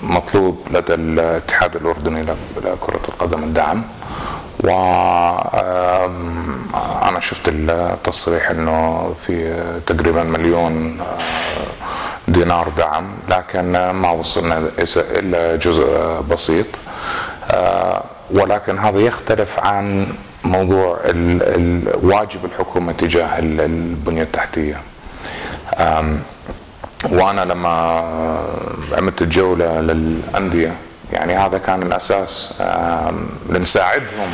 مطلوب لدى الاتحاد الأردني لكرة القدم الدعم، وأنا شفت التصريح أنه في تقريبا مليون دينار دعم، لكن ما وصلنا إلا جزء بسيط. ولكن هذا يختلف عن موضوع واجب الحكومة تجاه البنية التحتية. وأنا لما عملت الجولة للأندية يعني هذا كان الأساس، لنساعدهم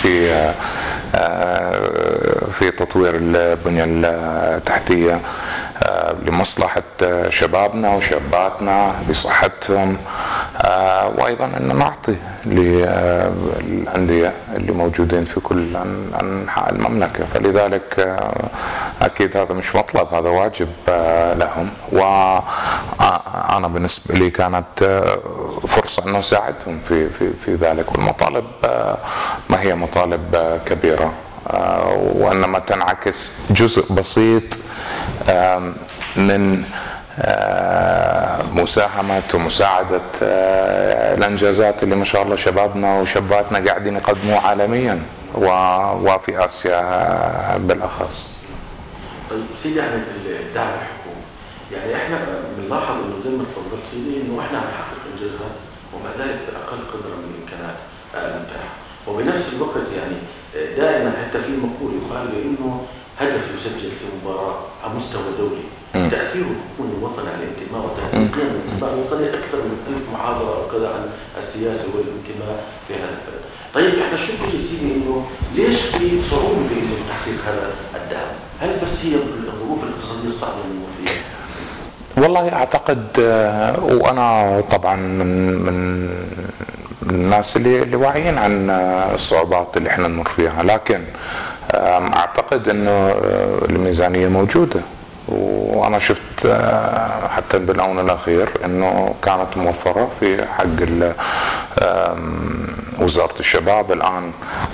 في تطوير البنية التحتية لمصلحة شبابنا وشاباتنا لصحتهم، وأيضا أن نعطي للأندية اللي موجودين في كل أنحاء المملكة. فلذلك أكيد هذا مش مطلب، هذا واجب لهم، وأنا بالنسبة لي كانت فرصة أن نساعدهم في ذلك. والمطالب ما هي مطالب كبيرة، وإنما تنعكس جزء بسيط من مساهمة ومساعدة الإنجازات اللي ما شاء الله شبابنا وشاباتنا قاعدين يقدموه عالميا وفي آسيا بالأخص. طيب سيدي، عن الدعم الحكومي، يعني احنا بنلاحظ انه زي ما تفضلت سيدي انه احنا عم نحقق انجازات ومع ذلك باقل قدر من الامكانات المتاحه، وبنفس الوقت يعني دائما حتى في مقوله يقال بانه هدف يسجل في مباراه على مستوى دولي تاثير الحكومه الوطني على الانتماء وتعزيز قيم الانتماء الوطني اكثر من 1000 محاضره وكذا عن السياسه والانتماء في هذا البلد. طيب احنا شو بيجي سيدي انه ليش في صعوبه بانه تحقيق هذا الدعم؟ هل بس هي الظروف الاقتصاديه الصعبه اللي نمر فيها؟ والله اعتقد، وانا طبعا من الناس اللي واعيين عن الصعوبات اللي احنا نمر فيها، لكن اعتقد انه الميزانيه موجوده، وانا شفت حتى بالاونه الاخير انه كانت موفره في حق وزاره الشباب. الان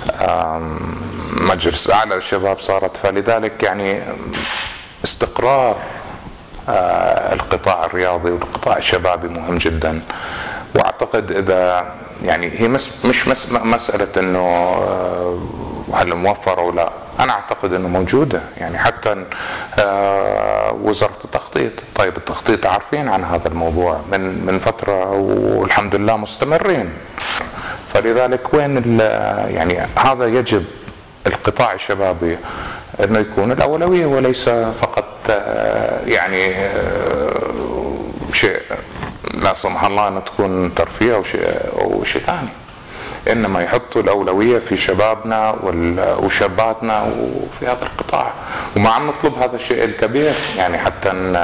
مجلس اعلى للشباب صارت، فلذلك يعني استقرار القطاع الرياضي والقطاع الشبابي مهم جدا. واعتقد اذا يعني هي مش مساله انه هل موفره او لا، انا اعتقد انه موجوده، يعني حتى وزاره التخطيط. طيب التخطيط عارفين عن هذا الموضوع من فتره والحمد لله مستمرين. فلذلك وين يعني هذا يجب القطاع الشبابي انه يكون الاولويه، وليس فقط يعني شيء لا سمح الله انه تكون ترفيه او شيء ثاني، انما يحطوا الاولويه في شبابنا وشاباتنا وفي هذا القطاع. وما عم نطلب هذا الشيء الكبير يعني حتى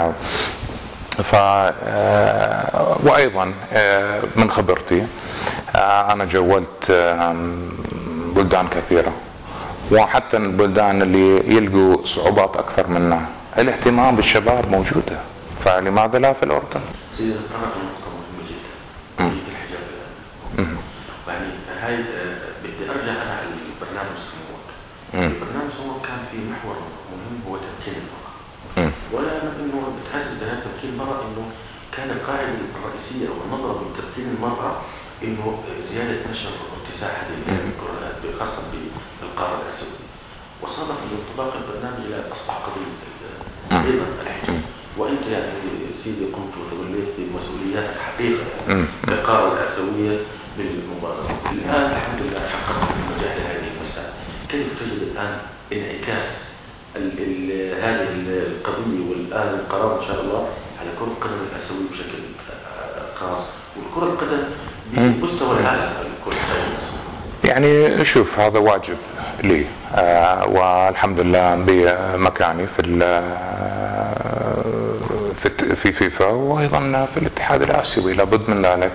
وايضا من خبرتي انا جولت بلدان كثيره، وحتى البلدان اللي يلقوا صعوبات اكثر منا الاهتمام بالشباب موجوده، فلماذا لا في الاردن؟ سيدي تطرق لنقطه مهمه جدا، قضيه الحجاب الان. يعني هاي بدي ارجع انا على البرنامج صمود. البرنامج صمود كان في محور مهم هو تمكين المراه. وانا انه بتحسب بهذا تمكين المراه انه كان القاعده الرئيسيه او النظره بتمكين المراه انه زياده نشر واتساع هذه الكرات خاصه بالقاره الاسيويه. وصادف انطلاق البرنامج الى اصبح قضيه ايضا الحجاب. وانت يعني سيدي قمت وتوليت بمسؤولياتك حقيقه يعني كقاره الاسيويه بالمبادره. الان الحمد لله حققت النجاح لهذه المساله. كيف تجد الان انعكاس هذه القضيه والان القرار ان شاء الله على كره القدم الاسيويه بشكل خاص والكره القدم بمستوى العالم الكره الاسيويه؟ يعني شوف، هذا واجب لي، والحمد لله بمكاني في فيفا وايضا في الاتحاد الاسيوي، لابد من ذلك.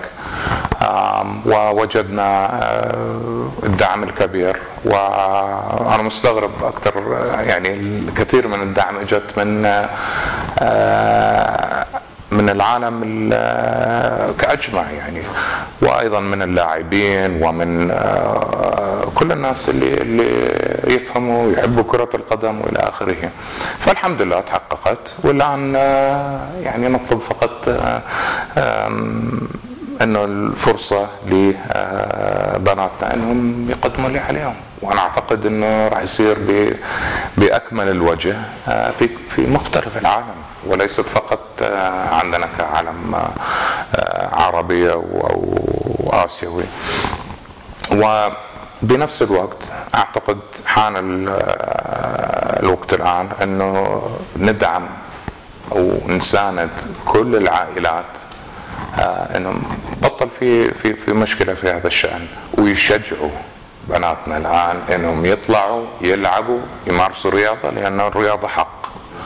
ووجدنا الدعم الكبير، وانا مستغرب اكثر، يعني الكثير من الدعم اجت من العالم كأجمع يعني، وايضا من اللاعبين ومن كل الناس اللي يفهموا ويحبوا كرة القدم والى اخره. فالحمد لله تحققت، والان يعني نطلب فقط انه الفرصه لبناتنا انهم يقدموا اللي عليهم، وانا اعتقد انه راح يصير باكمل الوجه في مختلف العالم، وليست فقط عندنا كعالم عربي او اسيوي. وبنفس الوقت اعتقد حان الوقت الان انه ندعم او نساند كل العائلات انهم بطل في مشكله في هذا الشان، ويشجعوا بناتنا الان انهم يطلعوا يلعبوا يمارسوا الرياضه، لان الرياضه حق.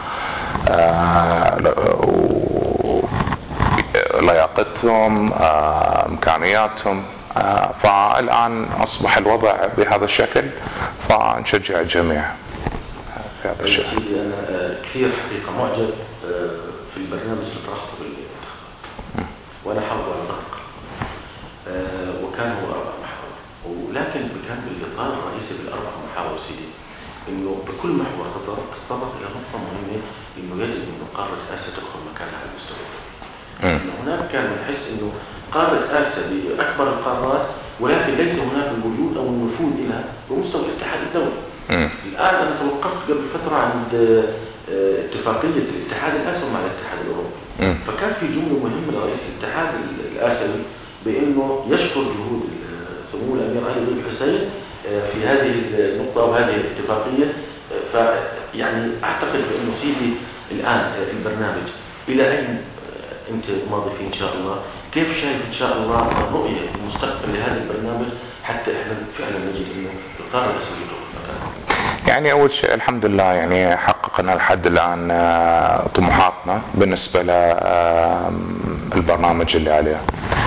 لياقتهم، امكانياتهم، فالان اصبح الوضع بهذا الشكل، فنشجع الجميع في هذا الشيء. سيدي انا كثير حقيقه معجب في البرنامج اللي طرحته بالانتخابات، وانا حافظه على ظهر وكان هو 4 محاور، ولكن كان بالاطار الرئيسي بالاربع محاور سيدي انه بكل محور تطرق الى نقطه مهمه، انه يجب انه قاره اسيا تدخل مكانها على المستوى الدولي. هناك كان بنحس انه قاره اسيا باكبر القارات، ولكن ليس هناك الوجود او النفوذ لها بمستوى الاتحاد الدولي. الان انا توقفت قبل فتره عند اتفاقيه الاتحاد الاسيوي مع الاتحاد الاوروبي، فكان في جمله مهمه لرئيس الاتحاد الاسيوي بانه يشكر جهود سمو الامير علي بن الحسين في هذه النقطه وهذه الاتفاقيه. فيعني اعتقد بانه سيدي الان البرنامج الى اين انت ماضي فيه ان شاء الله؟ كيف شايف ان شاء الله الرؤيه المستقبل لهذا البرنامج حتى احنا فعلا نجد انه القاره الاسيويه تدخل مكانها؟ يعني اول شيء الحمد لله يعني حققنا لحد الان طموحاتنا بالنسبه للبرنامج اللي عليه.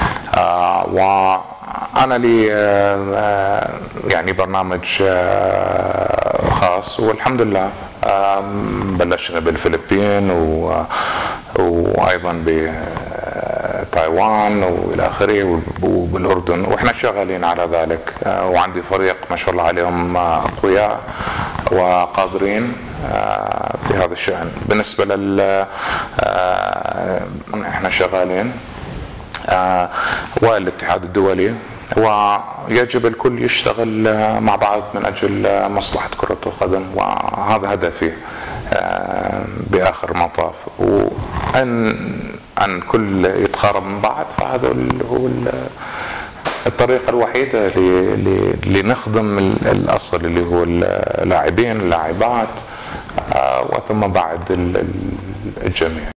وانا لي يعني برنامج خاص، والحمد لله بلشنا بالفلبين وايضا بتايوان والى اخره وبالاردن، واحنا شغالين على ذلك. وعندي فريق ما شاء الله عليهم اقوياء وقادرين في هذا الشأن. بالنسبه احنا شغالين والاتحاد الدولي، ويجب الكل يشتغل مع بعض من اجل مصلحه كره القدم، وهذا هدفي باخر المطاف. وان كل يتقارب من بعض، فهذا هو الطريقه الوحيده لنخدم الاصل اللي هو اللاعبين اللاعبات، وثم بعد الجميع.